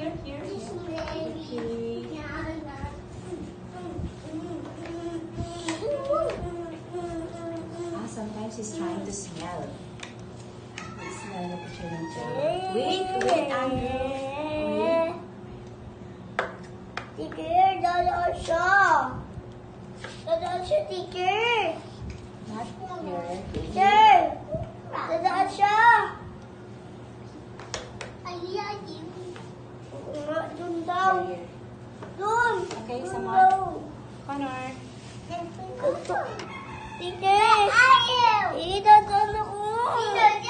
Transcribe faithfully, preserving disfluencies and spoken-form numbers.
here, here, here. Okay. Ah, sometimes he's trying to smell. Smell the picture ng Joey. Wait, wait, Andrew. Wait. Teacher, dadaan siya. Dadaan siya, teacher. Not here. Teacher, dadaan siya. Ayayin. Doon daw. Here, here. Doon. Okay, Doon sama. daw. Connor. Teacher. Ayaw. Idadaan ako.